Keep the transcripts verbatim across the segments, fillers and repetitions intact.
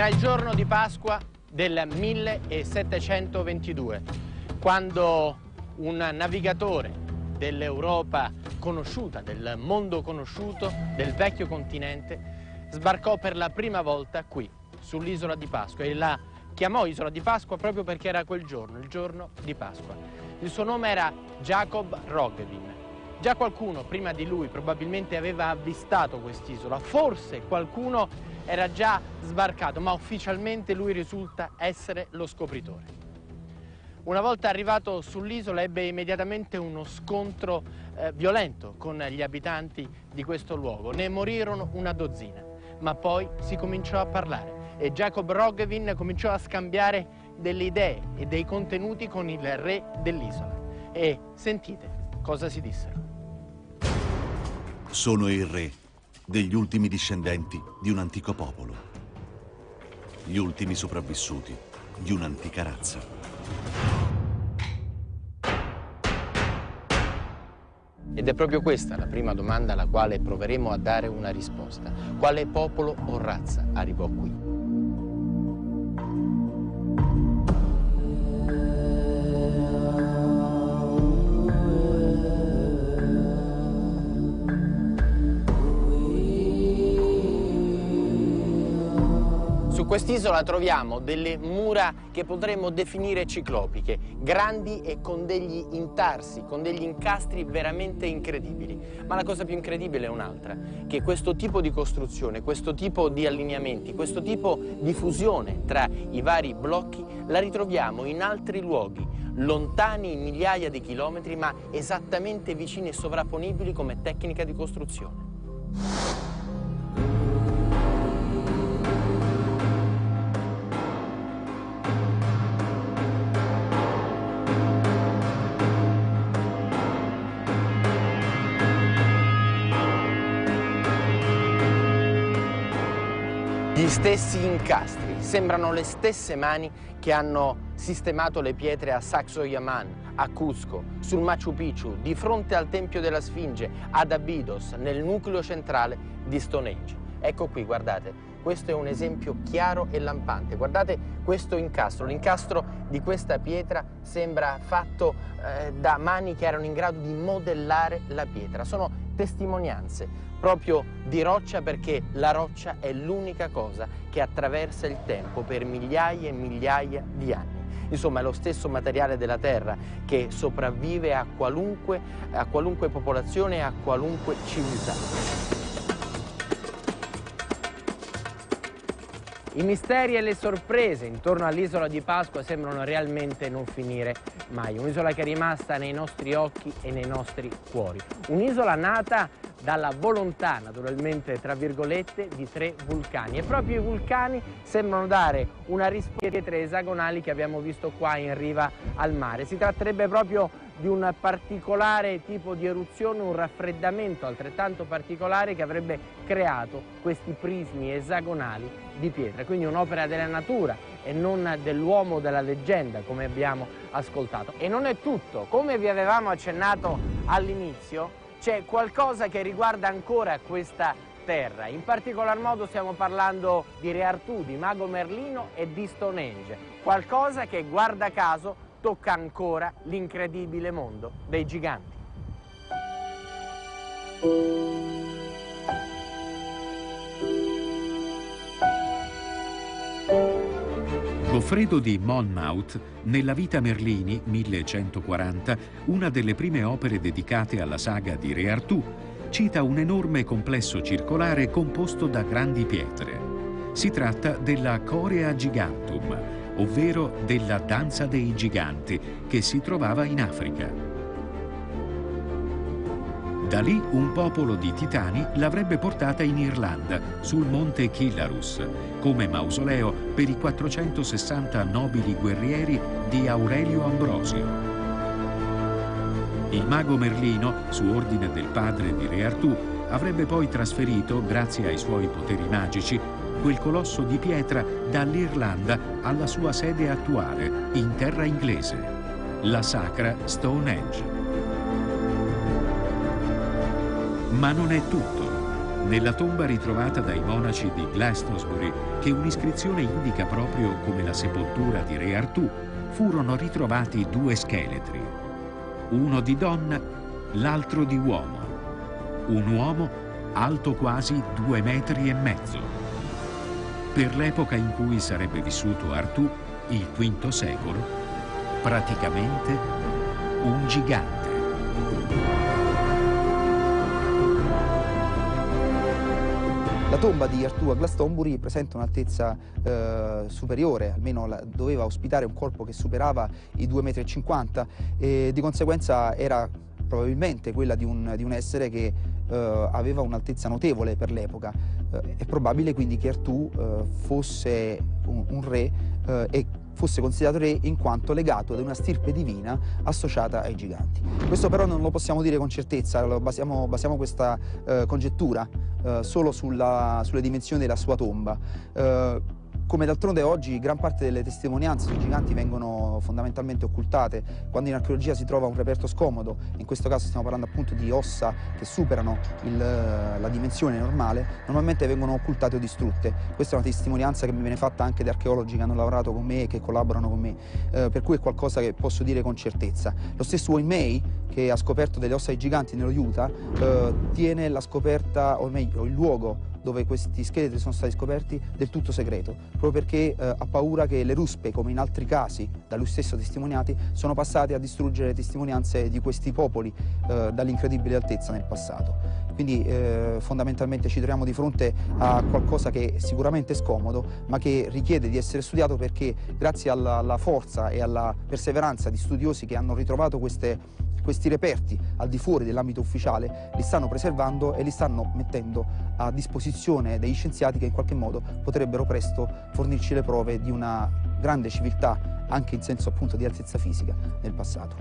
Era il giorno di Pasqua del millesettecentoventidue, quando un navigatore dell'Europa conosciuta, del mondo conosciuto, del vecchio continente, sbarcò per la prima volta qui, sull'isola di Pasqua, e la chiamò Isola di Pasqua proprio perché era quel giorno, il giorno di Pasqua. Il suo nome era Jacob Roggevin. Già qualcuno prima di lui probabilmente aveva avvistato quest'isola, forse qualcuno era già sbarcato, ma ufficialmente lui risulta essere lo scopritore. Una volta arrivato sull'isola ebbe immediatamente uno scontro eh, violento con gli abitanti di questo luogo. Ne morirono una dozzina, ma poi si cominciò a parlare e Jacob Roggevin cominciò a scambiare delle idee e dei contenuti con il re dell'isola. E sentite cosa si dissero. Sono il re degli ultimi discendenti di un antico popolo, gli ultimi sopravvissuti di un'antica razza. Ed è proprio questa la prima domanda alla quale proveremo a dare una risposta. Quale popolo o razza arrivò qui? Su quest'isola troviamo delle mura che potremmo definire ciclopiche, grandi e con degli intarsi, con degli incastri veramente incredibili. Ma la cosa più incredibile è un'altra, che questo tipo di costruzione, questo tipo di allineamenti, questo tipo di fusione tra i vari blocchi la ritroviamo in altri luoghi, lontani migliaia di chilometri, ma esattamente vicini e sovrapponibili come tecnica di costruzione. Gli stessi incastri, sembrano le stesse mani che hanno sistemato le pietre a Sacsayhuaman, a Cusco, sul Machu Picchu, di fronte al Tempio della Sfinge, ad Abydos, nel nucleo centrale di Stonehenge. Ecco qui, guardate, questo è un esempio chiaro e lampante. Guardate questo incastro, l'incastro di questa pietra sembra fatto eh, da mani che erano in grado di modellare la pietra. Sono testimonianze proprio di roccia, perché la roccia è l'unica cosa che attraversa il tempo per migliaia e migliaia di anni. Insomma, è lo stesso materiale della terra che sopravvive a qualunque, a qualunque popolazione e a qualunque civiltà. I misteri e le sorprese intorno all'isola di Pasqua sembrano realmente non finire mai. Un'isola che è rimasta nei nostri occhi e nei nostri cuori. Un'isola nata dalla volontà, naturalmente, tra virgolette, di tre vulcani. E proprio i vulcani sembrano dare una risposta alle pietre esagonali che abbiamo visto qua in riva al mare. Si tratterebbe proprio di un particolare tipo di eruzione, un raffreddamento altrettanto particolare che avrebbe creato questi prismi esagonali di pietra. Quindi un'opera della natura e non dell'uomo della leggenda, come abbiamo ascoltato. E non è tutto. Come vi avevamo accennato all'inizio, c'è qualcosa che riguarda ancora questa terra. In particolar modo stiamo parlando di Re Artù, di Mago Merlino e di Stonehenge. Qualcosa che, guarda caso, tocca ancora l'incredibile mondo dei giganti. Goffredo di Monmouth, nella Vita Merlini, millecentoquaranta, una delle prime opere dedicate alla saga di Re Artù, cita un enorme complesso circolare composto da grandi pietre. Si tratta della Chorea Gigantum, ovvero della danza dei giganti, che si trovava in Africa. Da lì un popolo di titani l'avrebbe portata in Irlanda, sul monte Killarus, come mausoleo per i quattrocentosessanta nobili guerrieri di Aurelio Ambrosio. Il mago Merlino, su ordine del padre di Re Artù, avrebbe poi trasferito, grazie ai suoi poteri magici, quel colosso di pietra dall'Irlanda alla sua sede attuale, in terra inglese, la sacra Stonehenge. Ma non è tutto. Nella tomba ritrovata dai monaci di Glastonbury, che un'iscrizione indica proprio come la sepoltura di Re Artù, furono ritrovati due scheletri, uno di donna, l'altro di uomo. Un uomo alto quasi due metri e mezzo. Per l'epoca in cui sarebbe vissuto Artù, il quinto secolo, praticamente un gigante. La tomba di Artù a Glastonbury presenta un'altezza eh, superiore, almeno la, doveva ospitare un corpo che superava i due metri e cinquanta e di conseguenza era probabilmente quella di un, di un essere che eh, aveva un'altezza notevole per l'epoca. Eh, è probabile quindi che Artù eh, fosse un, un re eh, e fosse considerato re in quanto legato ad una stirpe divina associata ai giganti. Questo però non lo possiamo dire con certezza, basiamo, basiamo questa eh, congettura eh, solo sulla, sulle dimensioni della sua tomba. Eh, Come d'altronde oggi gran parte delle testimonianze sui giganti vengono fondamentalmente occultate. Quando in archeologia si trova un reperto scomodo, in questo caso stiamo parlando appunto di ossa che superano il, la dimensione normale, normalmente vengono occultate o distrutte. Questa è una testimonianza che mi viene fatta anche da archeologi che hanno lavorato con me e che collaborano con me, eh, per cui è qualcosa che posso dire con certezza. Lo stesso Wayne May, che ha scoperto delle ossa ai giganti nello Utah, eh, tiene la scoperta, o meglio il luogo dove questi scheletri sono stati scoperti, del tutto segreto, proprio perché eh, ha paura che le ruspe, come in altri casi da lui stesso testimoniati, sono passate a distruggere le testimonianze di questi popoli eh, dall'incredibile altezza nel passato. Quindi eh, fondamentalmente ci troviamo di fronte a qualcosa che sicuramente è scomodo, ma che richiede di essere studiato perché grazie alla, alla forza e alla perseveranza di studiosi che hanno ritrovato queste Questi reperti al di fuori dell'ambito ufficiale li stanno preservando e li stanno mettendo a disposizione degli scienziati che in qualche modo potrebbero presto fornirci le prove di una grande civiltà, anche in senso appunto di altezza fisica, nel passato.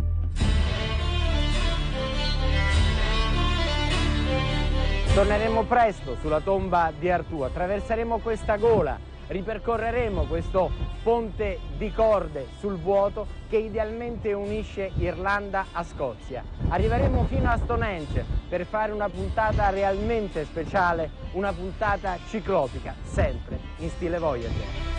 Torneremo presto sulla tomba di Artù, attraverseremo questa gola, ripercorreremo questo ponte di corde sul vuoto che idealmente unisce Irlanda a Scozia. Arriveremo fino a Stonehenge per fare una puntata realmente speciale, una puntata ciclopica, sempre in stile Voyager.